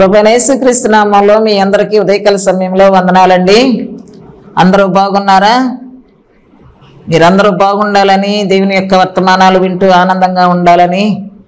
ప్రభువైన యేసుక్రీస్తు నామములో మీ అందరికీ ఉదయకాల సమయంలో వందనాలండి. అందరూ బాగున్నారా? మీరందరూ బాగుండాలని, దేవుని యొక్క వర్తమానాలు వింటూ ఆనందంగా ఉండాలని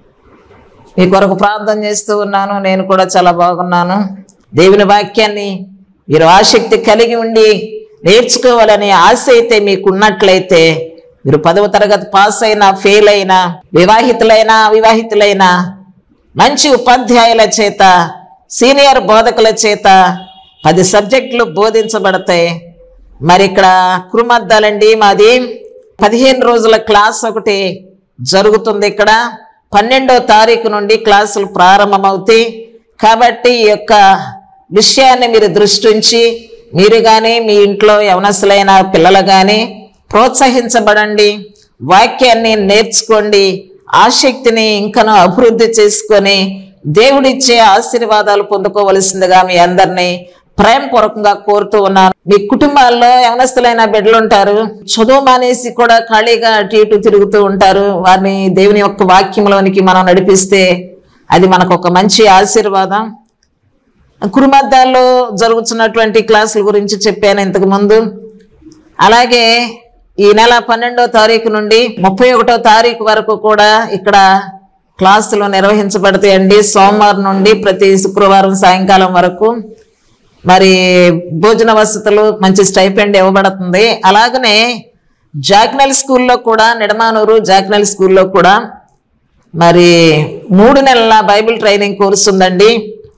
మీ కొరకు ప్రార్థన చేస్తూ ఉన్నాను. నేను కూడా చాలా బాగున్నాను. దేవుని వాక్యాన్ని మీరు ఆసక్తి కలిగి ఉండి నేర్చుకోవాలని ఆశ అయితే మీకున్నట్లయితే మీరు 10వ తరగతి పాస్ అయినా, ఫెయిల్ అయినా, వివాహితులైనా అవివాహితులైనా మంచి ఉపాధ్యాయుల చేత, సీనియర్ బోధకుల చేత 10 సబ్జెక్టులు బోధించబడతాయి. మరి ఇక్కడ కురుమద్దాలండి, మాది 15 రోజుల క్లాస్ ఒకటి జరుగుతుంది. ఇక్కడ 12వ తారీఖు నుండి క్లాసులు ప్రారంభమవుతాయి. కాబట్టి ఈ యొక్క విషయాన్ని మీరు దృష్టి ఉంచి మీరు కానీ మీ ఇంట్లో యవనస్తులైన పిల్లలు కానీ ప్రోత్సహించబడండి. వాక్యాన్ని నేర్చుకోండి. ఆసక్తిని ఇంకనూ అభివృద్ధి చేసుకొని దేవుడిచ్చే ఆశీర్వాదాలు పొందుకోవలసిందిగా మీ అందరినీ ప్రేమపూర్వకంగా కోరుతూ ఉన్నాను. మీ కుటుంబాల్లో యవనస్తులైన బిడ్డలు ఉంటారు, చదువు మానేసి కూడా ఖాళీగా అటు ఇటు తిరుగుతూ ఉంటారు. వారిని దేవుని యొక్క వాక్యంలోనికి మనం నడిపిస్తే అది మనకు ఒక మంచి ఆశీర్వాదం. కురుమద్దాల్లో జరుగుతున్నటువంటి క్లాసుల గురించి చెప్పాను ఇంతకు ముందు. అలాగే ఈ నెల 12వ తారీఖు నుండి 31వ తారీఖు వరకు కూడా ఇక్కడ క్లాసులు నిర్వహించబడతాయండి. సోమవారం నుండి ప్రతి శుక్రవారం సాయంకాలం వరకు మరి భోజన వసతులు, మంచి స్టైపెండ్ ఇవ్వబడుతుంది. అలాగనే జాక్నల్ స్కూల్లో కూడా, నిడమానూరు జాక్నల్ స్కూల్లో కూడా మరి 3 నెలల బైబిల్ ట్రైనింగ్ కోర్సు ఉందండి.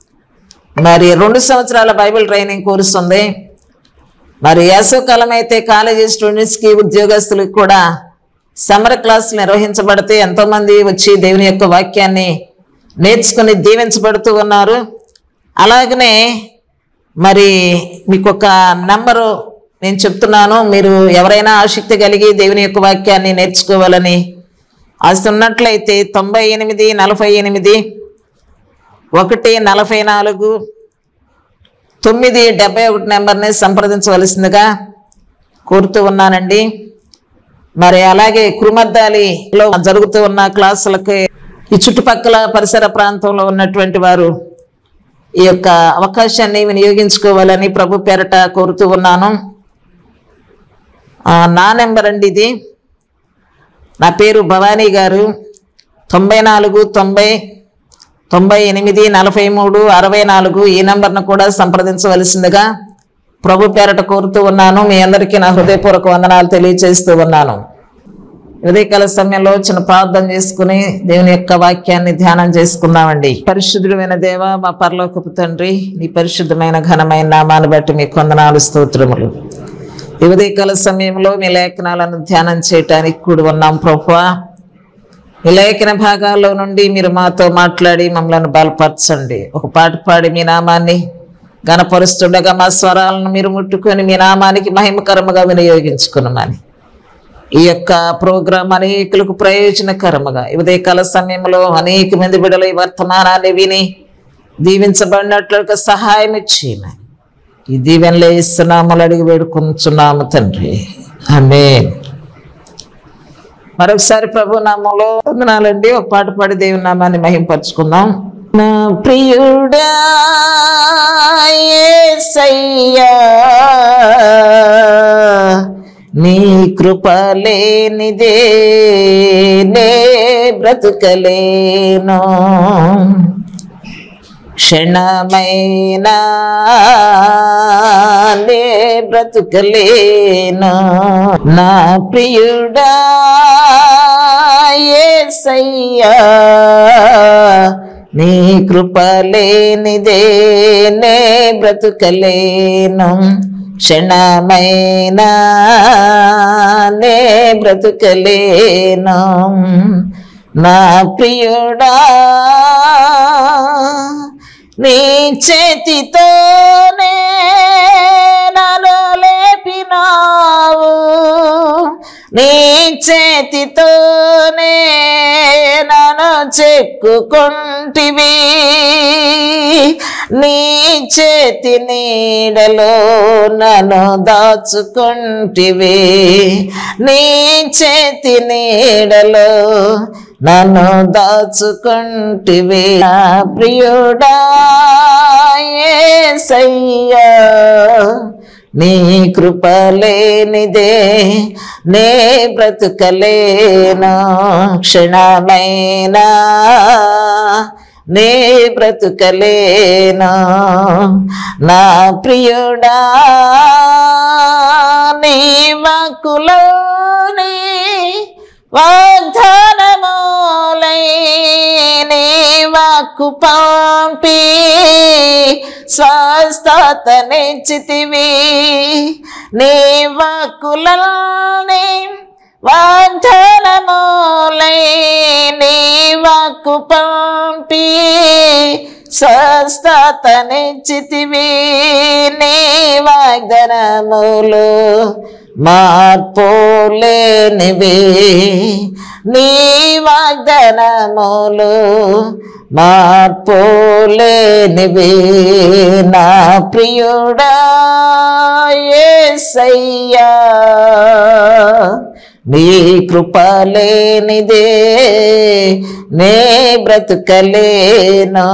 మరి 2 సంవత్సరాల బైబిల్ ట్రైనింగ్ కోర్సు ఉంది. మరి వేసవికాలం అయితే కాలేజీ స్టూడెంట్స్కి, ఉద్యోగస్తులకు కూడా సమ్మర్ క్లాసులు నిర్వహించబడితే ఎంతోమంది వచ్చి దేవుని యొక్క వాక్యాన్ని నేర్చుకుని దీవించబడుతూ ఉన్నారు. అలాగనే మరి మీకు ఒక నంబరు నేను చెప్తున్నాను. మీరు ఎవరైనా ఆసక్తి కలిగి దేవుని యొక్క వాక్యాన్ని నేర్చుకోవాలని ఆశ ఉన్నట్లయితే 98 48 144 971 నెంబర్ని సంప్రదించవలసిందిగా కోరుతూ ఉన్నానండి. మరి అలాగే కురుమద్దాలిలో జరుగుతూ ఉన్న క్లాసులకి ఈ చుట్టుపక్కల పరిసర ప్రాంతంలో ఉన్నటువంటి వారు ఈ యొక్క అవకాశాన్ని వినియోగించుకోవాలని ప్రభు పేరట కోరుతూ ఉన్నాను. నా నెంబర్ అండి ఇది. నా పేరు భవానీ గారు. 94 90 98 43 64 ఈ నెంబర్ను కూడా సంప్రదించవలసిందిగా ప్రభు పేరట కోరుతూ ఉన్నాను. మీ అందరికీ నా హృదయపూర్వక వందనాలు తెలియజేస్తూ ఉన్నాను. ఉదయకాల సమయంలో చిన్న ప్రార్థన చేసుకుని దేవుని యొక్క వాక్యాన్ని ధ్యానం చేసుకుందామండి. పరిశుద్ధుడైన దేవ, మా పరలోకపు తండ్రి, నీ పరిశుద్ధమైన ఘనమైన నామాన్ని బట్టి మీకు వందనాలు, స్తోత్రములు. ఈ ఉదయకాల సమయంలో మీ లేఖనాలను ధ్యానం చేయటానికి కూడి ఉన్నాం ప్రభువా. ఈ లేఖన భాగాల్లో నుండి మీరు మాతో మాట్లాడి మమ్మల్ని బలపరచండి. ఒక పాట పాడి మీ నామాన్ని ఘనపరుస్తుండగా మా స్వరాలను మీరు ముట్టుకొని మీ నామానికి మహిమకరముగా వినియోగించుకున్నామని ఈ యొక్క ప్రోగ్రాం అనేకులకు ప్రయోజనకరముగా ఈ ఉదయకాల సమయంలో అనేక మంది బిడ్డలు ఈ వర్తమానాన్ని విని దీవించబడినట్లుగా సహాయం ఇచ్చేయమని ఈ దీవెనలు ఇస్తున్నాములు అడిగి వేడుకుంటున్నాము తండ్రి, ఆమేన్. మరొకసారి ప్రభు నామంలో వందనాలండి. ఒక పాట పాడి దేవుని నామాన్ని మహింపరచుకుందాం. నా ప్రియుడా యేసయ్యా, నీ కృప లేనిదే నే బ్రతుకలేను, క్షణమైనా నే బ్రతుకలేను. నా ప్రియుడా యేసయ్యా, నీ కృప లేనిదే నే బ్రతుకలేను, క్షణమైనా నే బ్రతుకలేను. నా ప్రియుడా నీ చేతితోనే నన్ను లేపినావు, నీ చేతితోనే నన్ను చెక్కుకుంటివి, నీ చేతి నీడలో నన్ను దాచుకుంటివి, నీ చేతి నీడలో నన్ను దాచుకుంటివి. ప్రియుడా యేసయ్యా నీ కృప లేనిదే నే బ్రతుకలేను క్షణమైనా నే బ్రతుకలేను నా ప్రియుడా నీ వాక్కులోని వాగ్దానములై నీ వాక్కు పంపి స్వస్థతనిచ్చితివి నీ వాక్కులోని వాగ్దానములై నీ వాక్కు పంపి స్వస్థతనిచ్చితివి నీ వాగ్దానములు మార్పులేనివి నీ వాగ్దానములు మార్పులేనివి నా ప్రియుడా యేసయ్యా నీ కృప లేనిదే నే బ్రతుకలేను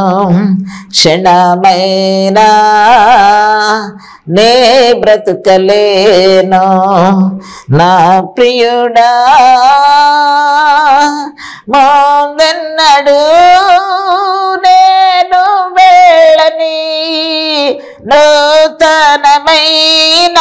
క్షణమైనా నే బ్రతుకలేను నా ప్రియుడా ముందెన్నడు నేను వెళ్ళని నూతనమైన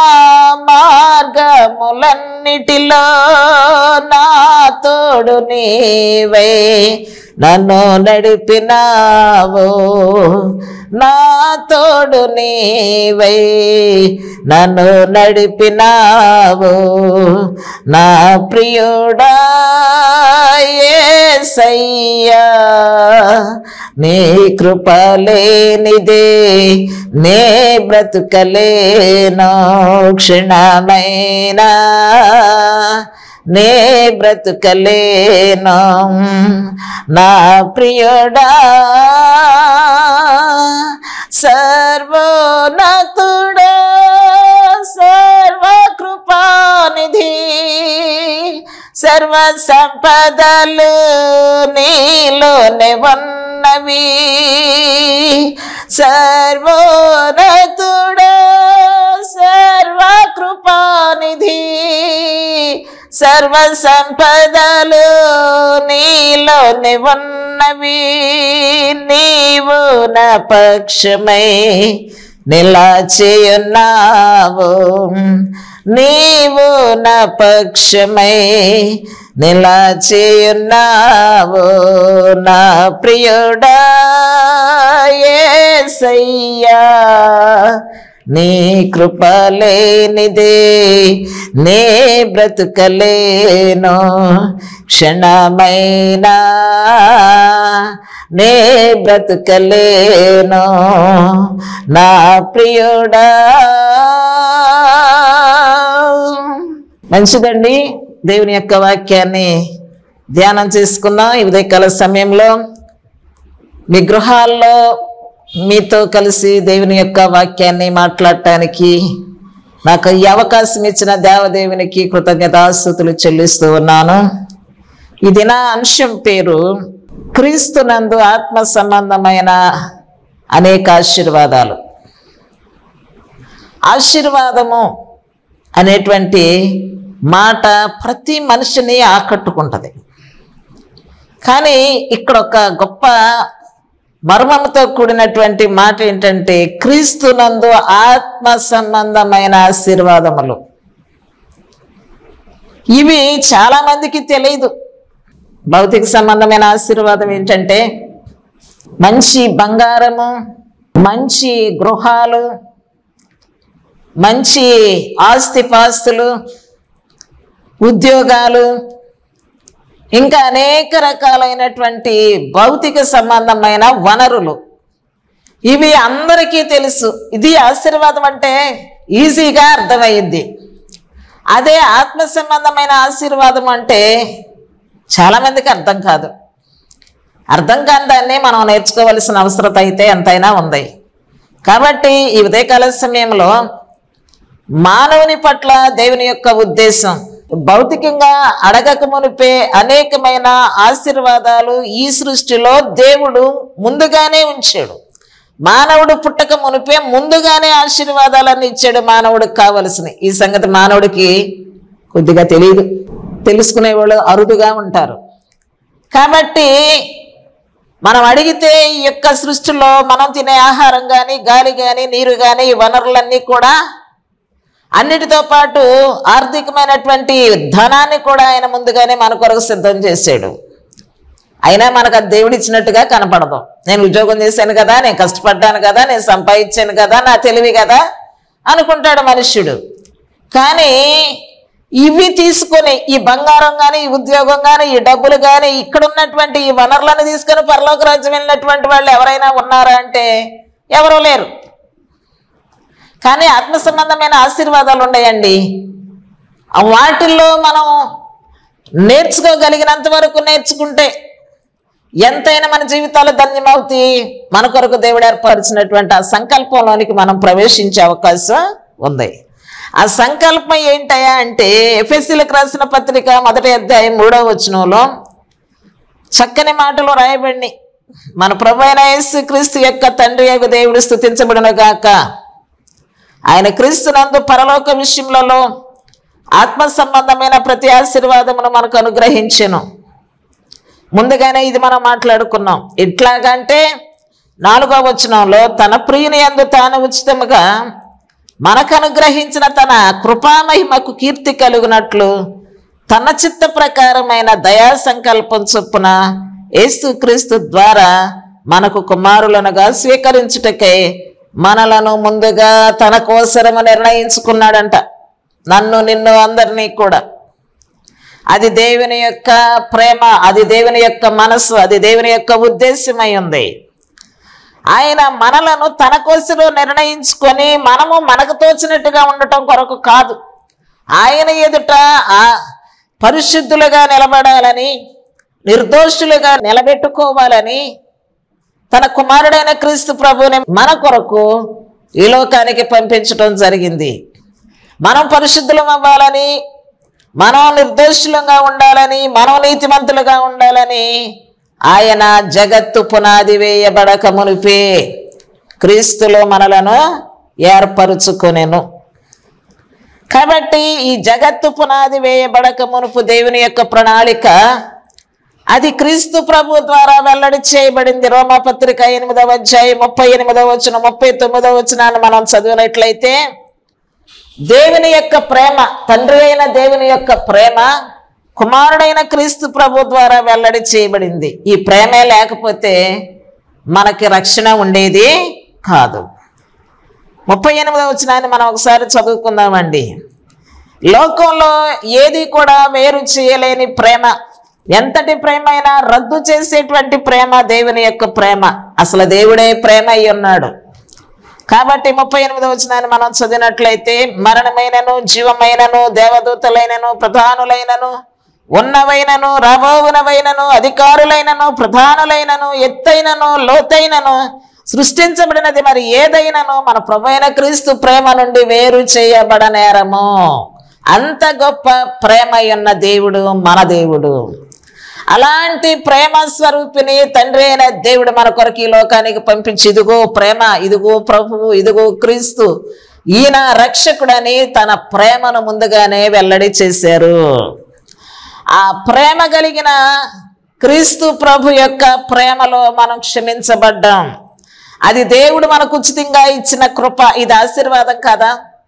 మార్గములన్నిటిలో నా తోడు నీవై నన్ను నడిపినావు నా తోడు నీవై నన్ను నడిపినావు నా ప్రియుడా యేసయ్యా నీ కృప లేనిదే నే బ్రతుకలేను క్షణమైనా నే బ్రతుకలేను నా ప్రియుడా సర్వోన్నతుడా సర్వకృపానిధి సర్వ సంపదలు నీలోనే ఉన్నవి సర్వోన్నతుడా సర్వకృపానిధి సర్వ సంపదలు నీలోనే ఉన్నవి నీవు నా పక్షమై నిలచియున్నావు నీవు నా పక్షమై నిలచియున్నావు నా ప్రియుడా యేసయ్యా నీ కృప లేనిదే నే బ్రతుకలేను క్షణమైనా నే బ్రతుకలేను నా ప్రియుడా. మంచిదండి, దేవుని యొక్క వాక్యాన్ని ధ్యానం చేసుకుందాం. ఈ ఉదయకాల సమయంలో మీ గృహాల్లో మీతో కలిసి దేవుని యొక్క వాక్యాన్ని మాట్లాడటానికి నాకు ఈ అవకాశం ఇచ్చిన దేవదేవునికి కృతజ్ఞతాస్తుతులు చెల్లిస్తూ ఉన్నాను. ఈ దిన అంశం పేరు క్రీస్తునందు ఆత్మ సంబంధమైన అనేక ఆశీర్వాదాలు. ఆశీర్వాదము అనేటువంటి మాట ప్రతి మనిషిని ఆకట్టుకుంటుంది. కానీ ఇక్కడ ఒక గొప్ప మర్మంతో కూడినటువంటి మాట ఏంటంటే క్రీస్తునందు ఆత్మ సంబంధమైన ఆశీర్వాదములు. ఇవి చాలా మందికి తెలియదు. భౌతిక సంబంధమైన ఆశీర్వాదం ఏంటంటే మంచి బంగారము, మంచి గృహాలు, మంచి ఆస్తిపాస్తులు, ఉద్యోగాలు, ఇంకా అనేక రకాలైనటువంటి భౌతిక సంబంధమైన వనరులు. ఇవి అందరికీ తెలుసు. ఇది ఆశీర్వాదం అంటే ఈజీగా అర్థమయ్యింది. అదే ఆత్మ సంబంధమైన ఆశీర్వాదం అంటే చాలామందికి అర్థం కాదు. అర్థం కాని దాన్ని మనం నేర్చుకోవలసిన అవసరం అయితే ఎంతైనా ఉంది. కాబట్టి ఈ ఉదయకాల సమయంలో మానవుని పట్ల దేవుని యొక్క ఉద్దేశం, భౌతికంగా అడగక మునిపే అనేకమైన ఆశీర్వాదాలు ఈ సృష్టిలో దేవుడు ముందుగానే ఉంచాడు. మానవుడు పుట్టక మునిపే ముందుగానే ఆశీర్వాదాలన్నీ ఇచ్చాడు మానవుడికి కావలసినవి. ఈ సంగతి మానవుడికి కొద్దిగా తెలియదు, తెలుసుకునే వాళ్ళు అరుదుగా ఉంటారు. కాబట్టి మనం అడిగితే ఈ యొక్క సృష్టిలో మనం తినే ఆహారం కానీ, గాలి కానీ, నీరు కానీ, ఈ వనరులన్నీ కూడా అన్నిటితో పాటు ఆర్థికమైనటువంటి ధనాన్ని కూడా ఆయన ముందుగానే మన కొరకు సిద్ధం చేశాడు. అయినా మనకు అది దేవుడిచ్చినట్టుగా కనపడదు. నేను ఉద్యోగం చేశాను కదా, నేను కష్టపడ్డాను కదా, నేను సంపాదించాను కదా, నా తెలివి కదా అనుకుంటాడు మనుష్యుడు. కానీ ఇవి తీసుకొని, ఈ బంగారం కానీ, ఈ ఉద్యోగం కానీ, ఈ డబ్బులు కానీ, ఇక్కడ ఉన్నటువంటి ఈ వనరులను తీసుకొని పరలోక రాజ్యం వెళ్ళినటువంటి వాళ్ళు ఎవరైనా ఉన్నారా అంటే ఎవరూ లేరు. కానీ ఆత్మ సంబంధమైన ఆశీర్వాదాలు ఉన్నాయండి. వాటిల్లో మనం నేర్చుకోగలిగినంత వరకు నేర్చుకుంటే ఎంతైనా మన జీవితాలు ధన్యమవుతాయి. మన కొరకు దేవుడు ఏర్పరిచినటువంటి ఆ సంకల్పంలోనికి మనం ప్రవేశించే అవకాశం ఉంది. ఆ సంకల్పం ఏంటయా అంటే ఎఫెసీలకు రాసిన పత్రిక 1వ అధ్యాయం 3వ వచనంలో చక్కని మాటలు రాయబడి, మన ప్రభువైన యేసుక్రీస్తు యొక్క తండ్రి యొక్క దేవుడు స్తుతించబడును గాక. ఆయన క్రీస్తునందు పరలోక విషయములలో ఆత్మ సంబంధమైన ప్రతి ఆశీర్వాదమును మనకు అనుగ్రహించెను. ముందుగానే ఇది మనం మాట్లాడుకున్నాం. ఎట్లాగంటే 4వ వచనంలో తన ప్రియుని యందు తాను ఉచితముగా మనకు అనుగ్రహించిన తన కృపామహిమకు కీర్తి కలుగునట్లు తన చిత్త ప్రకారమైన దయా సంకల్పం చొప్పున యేసుక్రీస్తు ద్వారా మనకు కుమారులనుగా స్వీకరించుటకై మనలను ముందుగా తన కోసరము నిర్ణయించుకున్నాడంట. నన్ను, నిన్ను, అందరినీ కూడా. అది దేవుని యొక్క ప్రేమ, అది దేవుని యొక్క మనసు, అది దేవుని యొక్క ఉద్దేశమై ఉంది. ఆయన మనలను తన కోసలో నిర్ణయించుకొని మనము మనకు తోచినట్టుగా ఉండటం కొరకు కాదు, ఆయన ఎదుట పరిశుద్ధులుగా నిలబడాలని, నిర్దోషులుగా నిలబెట్టుకోవాలని తన కుమారుడైన క్రీస్తు ప్రభువుని మన కొరకు ఈ లోకానికి పంపించడం జరిగింది. మనం పరిశుద్ధులం అవ్వాలని, మనం నిర్దోషులంగా ఉండాలని, మనం నీతిమంతులుగా ఉండాలని ఆయన జగత్తు పునాది వేయబడక మునిపే క్రీస్తులో మనలను ఏర్పరుచుకొనెను. కాబట్టి ఈ జగత్తు పునాది వేయబడక మునుపు దేవుని యొక్క ప్రణాళిక అది క్రీస్తు ప్రభు ద్వారా వెల్లడి చేయబడింది. రోమాపత్రిక 8వ అధ్యాయం 38వ వచనం 39వ వచనాన్ని మనం చదివినట్లయితే దేవుని యొక్క ప్రేమ, తండ్రి అయిన దేవుని యొక్క ప్రేమ కుమారుడైన క్రీస్తు ప్రభు ద్వారా వెల్లడి చేయబడింది. ఈ ప్రేమే లేకపోతే మనకి రక్షణ ఉండేది కాదు. 38వ వచనాన్ని మనం ఒకసారి చదువుకుందామండి. లోకంలో ఏది కూడా వేరు చేయలేని ప్రేమ, ఎంతటి ప్రేమ అయినా రద్దు చేసేటువంటి ప్రేమ దేవుని యొక్క ప్రేమ. అసలు దేవుడే ప్రేమ అయి ఉన్నాడు. కాబట్టి 38వ వచనాన్ని మనం చదివినట్లయితే మరణమైనను, జీవమైనను, దేవదూతలైనను, ప్రధానులైనను, ఉన్నవైనను, రాబోవునవైనను, అధికారులైనను, ప్రధానులైనను, ఎత్తైనను, లోతైనను, సృష్టించబడినది మరి ఏదైనాను మన ప్రభువైన క్రీస్తు ప్రేమ నుండి వేరు చేయబడనేరము. అంత గొప్ప ప్రేమ ఉన్న దేవుడు మన దేవుడు. అలాంటి ప్రేమ స్వరూపిణి తండ్రి అయిన దేవుడు మన కొరకు ఈ లోకానికి పంపించి, ఇదిగో ప్రేమ, ఇదిగో ప్రభువు, ఇదిగో క్రీస్తు, ఈయన రక్షకుడని తన ప్రేమను ముందుగానే వెల్లడి చేశారు. ఆ ప్రేమ కలిగిన క్రీస్తు ప్రభు యొక్క ప్రేమలో మనం క్షమించబడ్డాం. అది దేవుడు మనకు ఉచితంగా ఇచ్చిన కృప. ఇది ఆశీర్వాదం కాదా?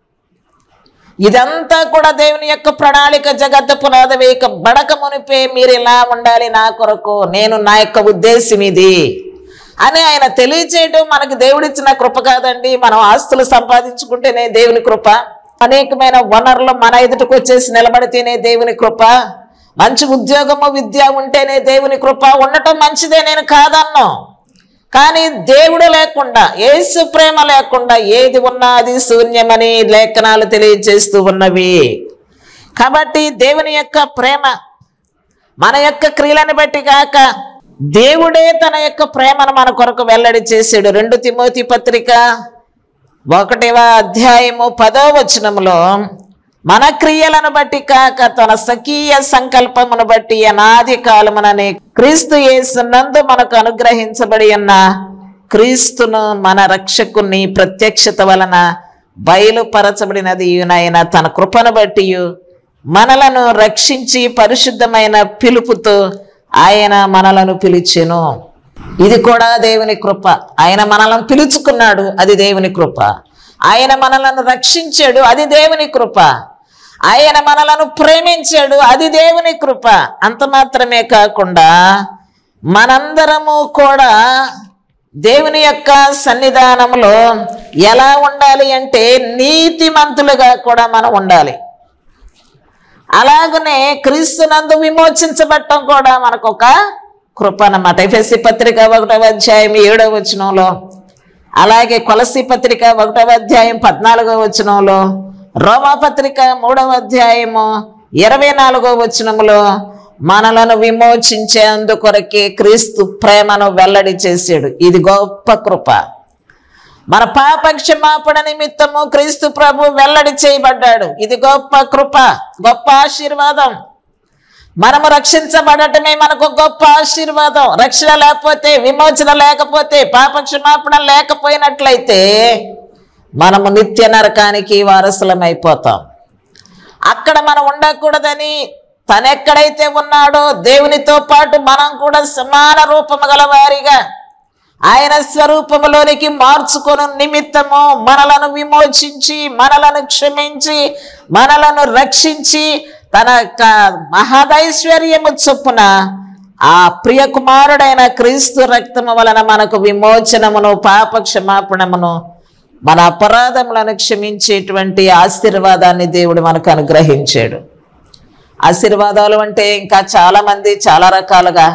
ఇదంతా కూడా దేవుని యొక్క ప్రణాళిక. జగత్తు పునాది వేయబడక మునిపే మీరు ఇలా ఉండాలి నా కొరకు, నేను నా యొక్క ఉద్దేశం ఇది అని ఆయన తెలియచేయటం మనకి దేవుడిచ్చిన కృప కాదండి. మనం ఆస్తులు సంపాదించుకుంటేనే దేవుని కృప, అనేకమైన వనరులు మన ఎదుటికి వచ్చేసి నిలబడితేనే దేవుని కృప, మంచి ఉద్యోగము, విద్య ఉంటేనే దేవుని కృప. ఉండటం మంచిదే, నేను కాదన్నా. కానీ దేవుడు లేకుండా, యేసు ప్రేమ లేకుండా ఏది ఉన్నా అది శూన్యమని లేఖనాలు తెలియజేస్తూ ఉన్నవి. కాబట్టి దేవుని యొక్క ప్రేమ మన యొక్క క్రియలను బట్టి కాక దేవుడే తన యొక్క ప్రేమను మన కొరకు వెల్లడి చేశాడు. 2 తిమోతి పత్రిక 1వ అధ్యాయము 10వ వచనంలో మన క్రియలను బట్టి కాక తన స్వకీయ సంకల్పమును బట్టి అనాది కాలముననే క్రీస్తు యేసునందు మనకు అనుగ్రహించబడి ఉన్న క్రీస్తును మన రక్షకుని ప్రత్యక్షత వలన బయలుపరచబడినది ఆయన తన కృపను బట్టి మనలను రక్షించి పరిశుద్ధమైన పిలుపుతో ఆయన మనలను పిలిచెను. ఇది కూడా దేవుని కృప. ఆయన మనలను పిలుచుకున్నాడు, అది దేవుని కృప. ఆయన మనలను రక్షించాడు, అది దేవుని కృప. ఆయన మనలను ప్రేమించాడు, అది దేవుని కృప. అంత మాత్రమే కాకుండా మనందరము కూడా దేవుని యొక్క సన్నిధానంలో ఎలా ఉండాలి అంటే నీతిమంతులుగా కూడా మనం ఉండాలి. అలాగనే క్రీస్తునందు విమోచించబడటం కూడా మనకు ఒక కృప అన్నమాట. ఎఫెసీ పత్రిక 1వ అధ్యాయం 7వ వచనంలో, అలాగే కొలసీ పత్రిక 1వ అధ్యాయం 14వ వచనంలో, రోమాపత్రిక 3వ అధ్యాయము 24వ వచనంలో మనలను విమోచించే అందుకొరకే క్రీస్తు ప్రేమను వెల్లడి చేశాడు. ఇది గొప్ప కృప. మన పాప క్షమాపణ నిమిత్తము క్రీస్తు ప్రభు వెల్లడి చేయబడ్డాడు. ఇది గొప్ప కృప, గొప్ప ఆశీర్వాదం. మనము రక్షించబడటమే మనకు గొప్ప ఆశీర్వాదం. రక్షణ లేకపోతే, విమోచన లేకపోతే, పాప క్షమాపణ లేకపోయినట్లయితే మనము నిత్య నరకానికి వారసులమైపోతాం. అక్కడ మనం ఉండకూడదని తనెక్కడైతే ఉన్నాడో దేవునితో పాటు మనం కూడా సమాన రూపము గల వారిగా ఆయన స్వరూపములోనికి మార్చుకొను నిమిత్తము మనలను విమోచించి, మనలను క్షమించి, మనలను రక్షించి తన మహదైశ్వర్యము చొప్పున ఆ ప్రియ కుమారుడైన క్రీస్తు రక్తము వలన మనకు విమోచనమును, పాప క్షమాపణమును, మన అపరాధములను క్షమించేటువంటి ఆశీర్వాదాన్ని దేవుడు మనకు అనుగ్రహించాడు. ఆశీర్వాదాలు అంటే ఇంకా చాలామంది చాలా రకాలుగా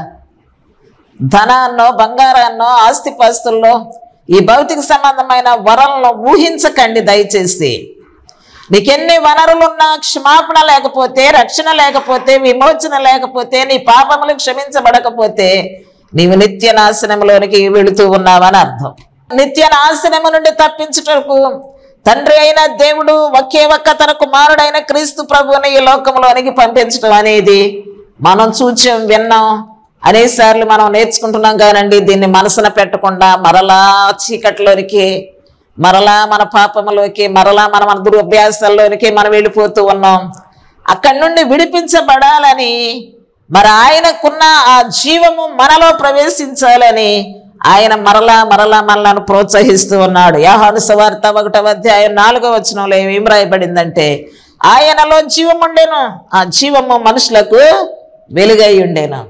ధనాన్నో, బంగారాన్నో, ఆస్తిపాస్తుల్లో ఈ భౌతిక సంబంధమైన వరాలను ఊహించకండి దయచేసి. నీకెన్ని వనరులున్నా క్షమాపణ లేకపోతే, రక్షణ లేకపోతే, విమోచన లేకపోతే, నీ పాపములు క్షమించబడకపోతే నీవు నిత్య నాశనంలోనికి వెళుతూ ఉన్నావని అర్థం. నిత్య నాశనము నుండి తప్పించుటకు తండ్రి అయిన దేవుడు ఒకే ఒక్క తన కుమారుడైన క్రీస్తు ప్రభువుని ఈ లోకంలోనికి పంపించడం అనేది మనం చూచాం, విన్నాం, అనేసార్లు మనం నేర్చుకుంటున్నాం. కానండి దీన్ని మనసున పెట్టకుండా మరలా చీకట్లోనికి, మరలా మన పాపములోకి, మరలా మన దురభ్యాసాల్లోనికి మనం వెళ్ళిపోతూ ఉన్నాం. అక్కడి నుండి విడిపించబడాలని, మరి ఆయనకున్న ఆ జీవము మనలో ప్రవేశించాలని ఆయన మరలా మనలను ప్రోత్సహిస్తూ ఉన్నాడు. యోహాను సువార్త 1వ అధ్యాయం 4వ వచనంలో ఏం రాయబడిందంటే, ఆయనలో జీవం ఉండేను, ఆ జీవము మనుషులకు వెలుగై ఉండేను.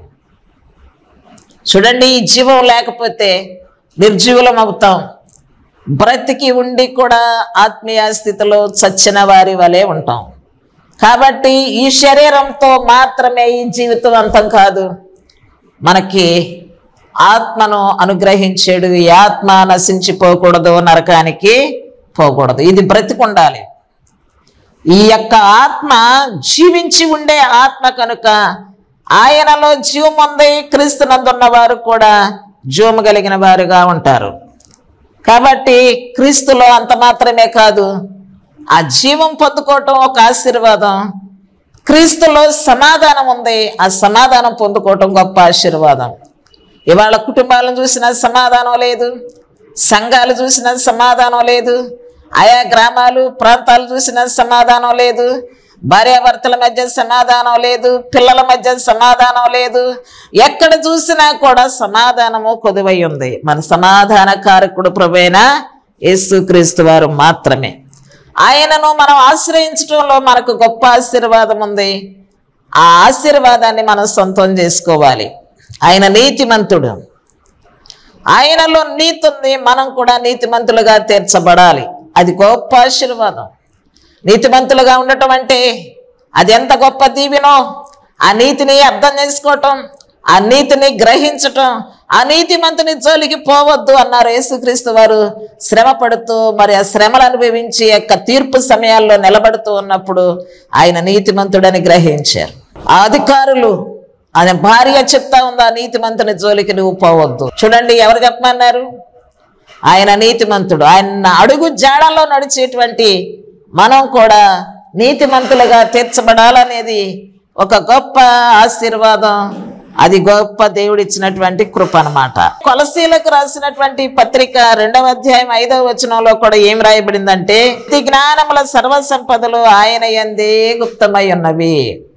చూడండి, ఈ జీవం లేకపోతే నిర్జీవులం అవుతాం. బ్రతికి ఉండి కూడా ఆత్మీయ స్థితిలో చచ్చిన వారి వలె ఉంటాం. కాబట్టి ఈ శరీరంతో మాత్రమే ఈ జీవితం అంతం కాదు. మనకి ఆత్మను అనుగ్రహించాడు. ఈ ఆత్మ నశించిపోకూడదు, నరకానికి పోకూడదు. ఇది బ్రతికుండాలి. ఈ యొక్క ఆత్మ జీవించి ఉండే ఆత్మ కనుక ఆయనలో జీవం ఉంది. క్రీస్తునందున్న వారు కూడా జీవము కలిగిన వారుగా ఉంటారు. కాబట్టి క్రీస్తులో అంత మాత్రమే కాదు, ఆ జీవం పొందుకోవటం ఒక ఆశీర్వాదం. క్రీస్తులో సమాధానం ఉంది, ఆ సమాధానం పొందుకోవటం గొప్ప ఆశీర్వాదం. ఇవాళ కుటుంబాలను చూసినా సమాధానం లేదు, సంఘాలు చూసినా సమాధానం లేదు, ఆయా గ్రామాలు ప్రాంతాలు చూసినా సమాధానం లేదు, భార్యాభర్తల మధ్య సమాధానం లేదు, పిల్లల మధ్య సమాధానం లేదు. ఎక్కడ చూసినా కూడా సమాధానము కొదువై ఉంది. మన సమాధాన కారకుడు ప్రభువైన యేసుక్రీస్తు వారు మాత్రమే. ఆయనను మనం ఆశ్రయించడంలో మనకు గొప్ప ఆశీర్వాదం ఉంది. ఆ ఆశీర్వాదాన్ని మనం సొంతం చేసుకోవాలి. ఆయన నీతిమంతుడు, ఆయనలో నీతి ఉంది. మనం కూడా నీతిమంతులుగా తీర్చబడాలి. అది గొప్ప ఆశీర్వాదం. నీతిమంతులుగా ఉండటం అంటే అది ఎంత గొప్ప దీవెనో. ఆ నీతిని అర్థం చేసుకోవటం, ఆ నీతిని గ్రహించటం, ఆ నీతిమంతుని జోలికి పోవద్దు అన్నారు యేసుక్రీస్తు వారు. శ్రమ పడుతూ మరి ఆ శ్రమలు అనుభవించి యొక్క తీర్పు సమయాల్లో నిలబడుతూ ఉన్నప్పుడు ఆయన నీతిమంతుడని గ్రహించారు. ఆ అధికారులు, ఆయన భార్య చెప్తా ఉంది, ఆ నీతిమంతుని జోలికి నువ్వు పోవద్దు. చూడండి, ఎవరు చెప్పమన్నారు? ఆయన నీతిమంతుడు. ఆయన అడుగు జాడల్లో నడిచేటువంటి మనం కూడా నీతిమంతులుగా తీర్చబడాలనేది ఒక గొప్ప ఆశీర్వాదం. అది గొప్ప దేవుడు ఇచ్చినటువంటి కృప అన్నమాట. కొలసీలకు రాసినటువంటి పత్రిక 2వ అధ్యాయం 5వ వచనంలో కూడా ఏం రాయబడిందంటే, ఈ జ్ఞానముల సర్వసంపదలు ఆయన యందే గుప్తమై ఉన్నవి.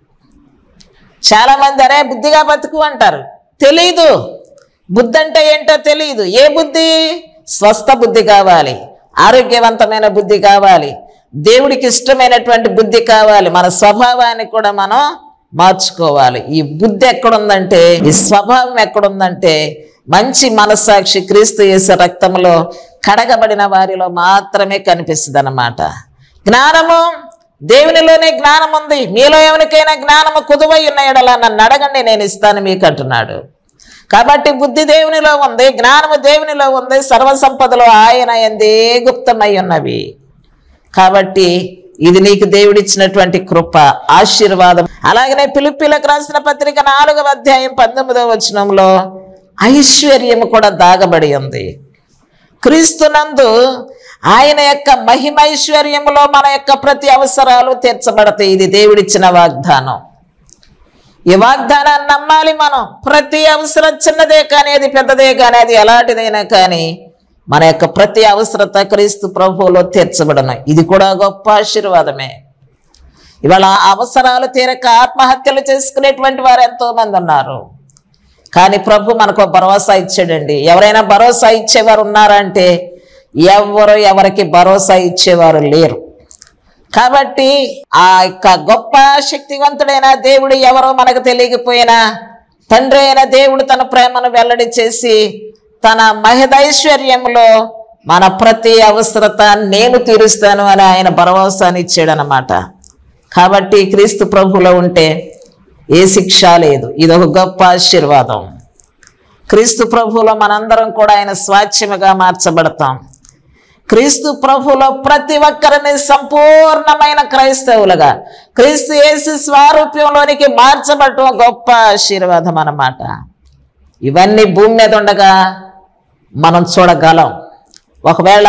చాలా మంది అరే బుద్ధిగా బతుకు అంటారు, తెలీదు. బుద్ధి అంటే ఏంటో తెలియదు. ఏ బుద్ధి? స్వస్థ బుద్ధి కావాలి, ఆరోగ్యవంతమైన బుద్ధి కావాలి, దేవుడికి ఇష్టమైనటువంటి బుద్ధి కావాలి. మన స్వభావాన్ని కూడా మనం మార్చుకోవాలి. ఈ బుద్ధి ఎక్కడుందంటే, ఈ స్వభావం ఎక్కడుందంటే, మంచి మనస్సాక్షి క్రీస్తు యేసు రక్తంలో కడగబడిన వారిలో మాత్రమే కనిపిస్తుంది అన్నమాట. జ్ఞానము దేవునిలోనే జ్ఞానం ఉంది. మీలో ఎవరికైనా జ్ఞానము కుదువై ఉన్న యెడల నన్ను అడగండి, నేను ఇస్తాను మీకు అంటున్నాడు. కాబట్టి బుద్ధి దేవునిలో ఉంది, జ్ఞానము దేవునిలో ఉంది, సర్వసంపదలు ఆయన యందే గుప్తమై ఉన్నవి. కాబట్టి ఇది నీకు దేవుడిచ్చినటువంటి కృప, ఆశీర్వాదం. అలాగనే ఫిలిప్పీలకు రాసిన పత్రిక 4వ అధ్యాయం 19వ వచనంలో ఐశ్వర్యము కూడా దాగబడి ఉంది. క్రీస్తునందు ఆయన యొక్క మహిమైశ్వర్యములో మన యొక్క ప్రతి అవసరాలు తీర్చబడతాయి. ఇది దేవుడిచ్చిన వాగ్దానం. ఈ వాగ్దానాన్ని నమ్మాలి మనం. ప్రతి అవసరం చిన్నదే కానీ, అది పెద్దదే కానీ, అది ఎలాంటిదైనా కానీ, మన యొక్క ప్రతి అవసరత క్రీస్తు ప్రభువులో తీర్చబడను. ఇది కూడా గొప్ప ఆశీర్వాదమే. ఇవాళ అవసరాలు తీరక ఆత్మహత్యలు చేసుకునేటువంటి వారు ఎంతో మంది ఉన్నారు. కానీ ప్రభు మనకు భరోసా ఇచ్చాడండి. ఎవరైనా భరోసా ఇచ్చేవారు ఉన్నారంటే ఎవరికి భరోసా ఇచ్చేవారు లేరు. కాబట్టి ఆ యొక్క గొప్ప శక్తివంతుడైన దేవుడు ఎవరో మనకు తెలియకపోయినా, తండ్రి అయిన దేవుడు తన ప్రేమను వెల్లడి చేసి తన మహదైశ్వర్యంలో మన ప్రతి అవసరత నేను తీరుస్తాను అని ఆయన భరోసాని ఇచ్చాడనమాట. కాబట్టి క్రీస్తు ప్రభువులో ఉంటే ఏ శిక్ష లేదు. ఇది ఒక గొప్ప ఆశీర్వాదం. క్రీస్తు ప్రభువులో మనందరం కూడా ఆయన స్వాచ్ఛముగా మార్చబడతాం. క్రీస్తు ప్రభువులో ప్రతి ఒక్కరిని సంపూర్ణమైన క్రైస్తవులుగా క్రీస్తు యేసు స్వరూపంలోనికి మార్చబడటం గొప్ప ఆశీర్వాదం అన్నమాట. ఇవన్నీ భూమి మీద ఉండగా మనం చూడగలం. ఒకవేళ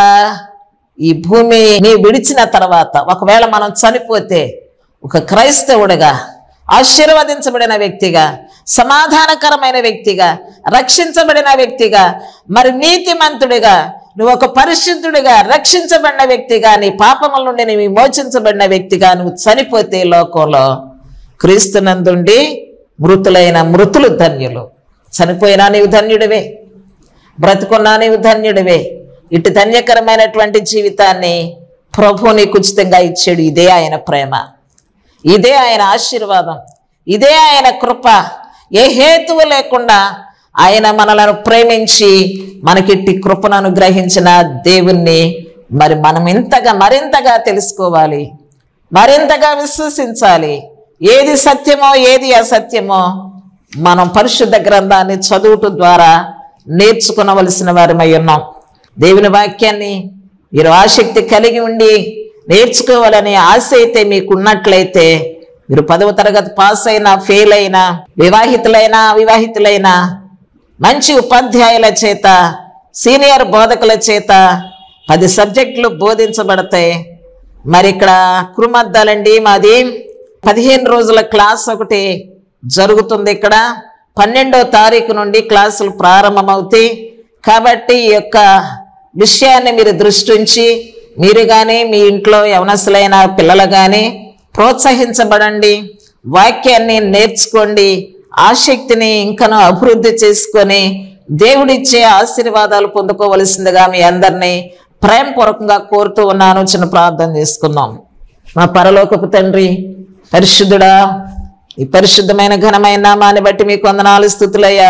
ఈ భూమిని విడిచిన తర్వాత ఒకవేళ మనం చనిపోతే ఒక క్రైస్తవుడిగా, ఆశీర్వదించబడిన వ్యక్తిగా, సమాధానకరమైన వ్యక్తిగా, రక్షించబడిన వ్యక్తిగా, మరి నీతిమంతుడిగా, నువ్వు ఒక పరిశుద్ధుడిగా, రక్షించబడిన వ్యక్తిగా, నీ పాపముల నుండి నువ్వు విమోచించబడిన వ్యక్తిగా నువ్వు చనిపోతే లోకంలో క్రీస్తునందుండి మృతులైన మృతులు ధన్యులు. చనిపోయినా నీవు ధన్యుడివే, బ్రతుకున్నా నీవు ధన్యుడివే. ఇటు ధన్యకరమైనటువంటి జీవితాన్ని ప్రభు నీకు ఉచితంగా ఇచ్చాడు. ఇదే ఆయన ప్రేమ, ఇదే ఆయన ఆశీర్వాదం, ఇదే ఆయన కృప. ఏ హేతువు లేకుండా ఆయన మనలను ప్రేమించి మనకిట్టి కృపను అనుగ్రహించిన దేవుణ్ణి మరి మనం మరింతగా తెలుసుకోవాలి, మరింతగా విశ్వసించాలి. ఏది సత్యమో ఏది అసత్యమో మనం పరిశుద్ధ గ్రంథాన్ని చదువుట ద్వారా నేర్చుకునవలసిన వారమై ఉన్నాం. దేవుని వాక్యాన్ని మీరు ఆసక్తి కలిగి ఉండి నేర్చుకోవాలనే ఆశ అయితే మీకు ఉన్నట్లయితే మీరు 10వ తరగతి పాస్ అయినా, ఫెయిల్ అయినా, వివాహితులైనా అవివాహితులైనా మంచి ఉపాధ్యాయుల చేత, సీనియర్ బోధకుల చేత 10 సబ్జెక్టులు బోధించబడతాయి. మరి ఇక్కడ కురుమద్దాలండి, మాది 15 రోజుల క్లాస్ ఒకటి జరుగుతుంది. ఇక్కడ 12వ తారీఖు నుండి క్లాసులు ప్రారంభమవుతాయి. కాబట్టి ఈ యొక్క విషయాన్ని మీరు దృష్టి ఉంచి మీరు కానీ మీ ఇంట్లో యవనస్తులైన పిల్లలు కానీ ప్రోత్సహించబడండి, వాక్యాన్ని నేర్చుకోండి, ఆసక్తిని ఇంకనూ అభివృద్ధి చేసుకొని దేవుడిచ్చే ఆశీర్వాదాలు పొందుకోవలసిందిగా మీ అందరినీ ప్రేమపూర్వకంగా కోరుతూ ఉన్నాను. చిన్న ప్రార్థన చేసుకుందాం. మా పరలోకపు తండ్రి, పరిశుద్ధుడా, ఈ పరిశుద్ధమైన ఘనమైన నామాన్ని బట్టి మీకు వందనాలు, స్తుతులయ్యా.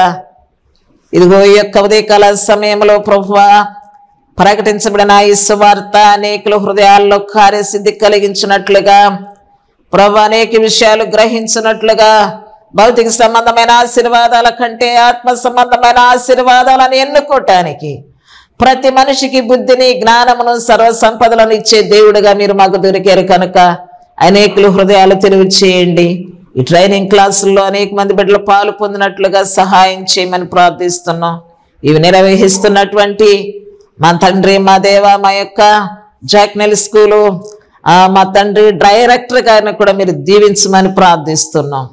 ఇదిగో ఈ యొక్క ఉదయకాల సమయంలో ప్రభువా ప్రకటించబడిన ఈ సువార్త అనేకుల హృదయాల్లో కార్యసిద్ధి కలిగించినట్లుగా, ప్రభు అనేక విషయాలు గ్రహించినట్లుగా, భౌతిక సంబంధమైన ఆశీర్వాదాల కంటే ఆత్మ సంబంధమైన ఆశీర్వాదాలను ఎన్నుకోవటానికి ప్రతి మనిషికి బుద్ధిని, జ్ఞానమును, సర్వ సంపదలను ఇచ్చే దేవుడిగా మీరు మాకు దొరికారు కనుక అనేకులు హృదయాలు తెలివి చేయండి. ఈ ట్రైనింగ్ క్లాసుల్లో అనేక మంది బిడ్డలు పాలు పొందినట్లుగా సహాయం చేయమని ప్రార్థిస్తున్నాం. ఇవి నిర్వహిస్తున్నటువంటి మా తండ్రి, మా దేవ, మా యొక్క జాక్నెల్ స్కూలు మా తండ్రి డైరెక్టర్ గారిని కూడా మీరు దీవించమని ప్రార్థిస్తున్నాం.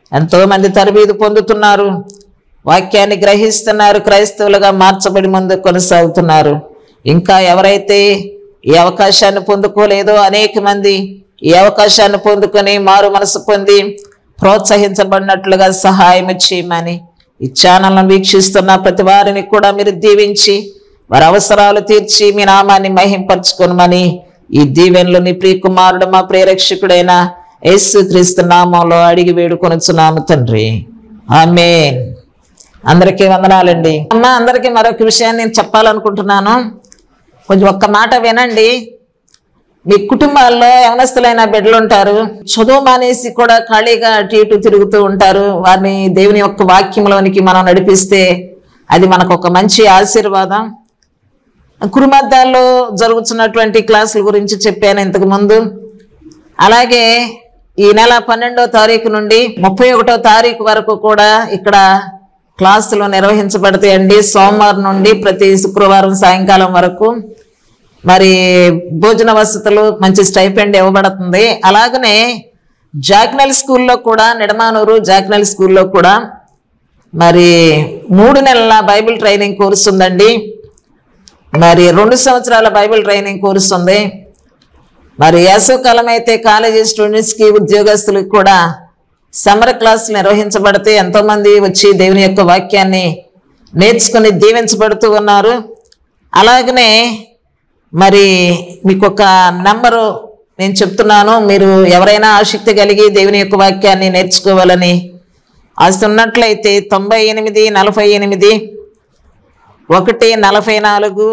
ఎంతోమంది తరబీదు పొందుతున్నారు, వాక్యాన్ని గ్రహిస్తున్నారు, క్రైస్తవులుగా మార్చబడి ముందు కొనసాగుతున్నారు. ఇంకా ఎవరైతే ఈ అవకాశాన్ని పొందుకోలేదో అనేక మంది ఈ అవకాశాన్ని పొందుకొని మారు మనసు పొంది ప్రోత్సహించబడినట్లుగా సహాయం చేయమని ఈ ఛానల్ను వీక్షిస్తున్న ప్రతి వారిని కూడా మీరు దీవించి వారి అవసరాలు తీర్చి మీ నామాన్ని మహింపరచుకొనమని ఈ దీవెనలు నీ ప్రియకుమారుడు మా ప్రియరక్షకుడైన యేసుక్రీస్తు నామంలో అడిగి వేడుకొనుచున్నాము తండ్రి, ఆమేన్. అందరికీ వందనాలండి. అమ్మా, అందరికీ మరొక విషయాన్ని నేను చెప్పాలనుకుంటున్నాను. కొంచెం ఒక్క మాట వినండి. మీ కుటుంబాల్లో యవనస్తులైన బిడ్డలు ఉంటారు, చదువు మానేసి కూడా ఖాళీగా అటు ఇటు తిరుగుతూ ఉంటారు. వారిని దేవుని యొక్క వాక్యంలోనికి మనం నడిపిస్తే అది మనకు ఒక మంచి ఆశీర్వాదం. కురుమద్దాల్లో జరుగుతున్నటువంటి క్లాసుల గురించి చెప్పాను ఇంతకు ముందు. అలాగే ఈ నెల 12వ తారీఖు నుండి 31వ తారీఖు వరకు కూడా ఇక్కడ క్లాసులు నిర్వహించబడతాయండి. సోమవారం నుండి ప్రతి శుక్రవారం సాయంకాలం వరకు మరి భోజన వసతులు, మంచి స్టైపెండ్ ఇవ్వబడుతుంది. అలాగనే జాక్నెల్ స్కూల్లో కూడా, నిడమానూరు జాక్నెల్ స్కూల్లో కూడా మరి 3 నెలల బైబిల్ ట్రైనింగ్ కోర్సు ఉందండి. మరి 2 సంవత్సరాల బైబిల్ ట్రైనింగ్ కోర్సు ఉంది. మరి వేసవికాలం అయితే కాలేజీ స్టూడెంట్స్కి, ఉద్యోగస్తులకు కూడా సమ్మర్ క్లాసులు నిర్వహించబడితే ఎంతోమంది వచ్చి దేవుని యొక్క వాక్యాన్ని నేర్చుకుని దీవించబడుతూ ఉన్నారు. అలాగనే మరి మీకు ఒక నంబరు నేను చెప్తున్నాను. మీరు ఎవరైనా ఆసక్తి కలిగి దేవుని యొక్క వాక్యాన్ని నేర్చుకోవాలని ఆశ ఉన్నట్లయితే 98 48 144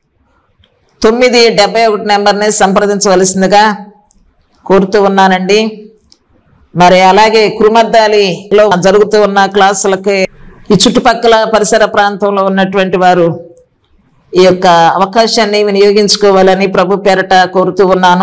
971 నెంబర్ని సంప్రదించవలసిందిగా కోరుతూ ఉన్నానండి. మరి అలాగే కురుమద్దాలిలో జరుగుతూ ఉన్న క్లాసులకి ఈ చుట్టుపక్కల పరిసర ప్రాంతంలో ఉన్నటువంటి వారు ఈ యొక్క అవకాశాన్ని వినియోగించుకోవాలని ప్రభు పేరట కోరుతూ ఉన్నాను.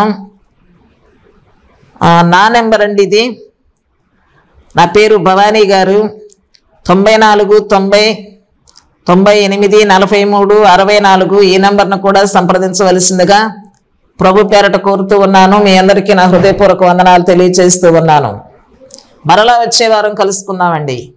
నా నెంబర్ అండి ఇది. నా పేరు భవానీ గారు. 94 90 98 43 64 ఈ నెంబర్ను కూడా సంప్రదించవలసిందిగా ప్రభు పేరట కోరుతూ ఉన్నాను. మీ అందరికీ నా హృదయపూర్వక వందనాలు తెలియజేస్తూ ఉన్నాను. మరలా వచ్చే వారం కలుసుకుందామండి.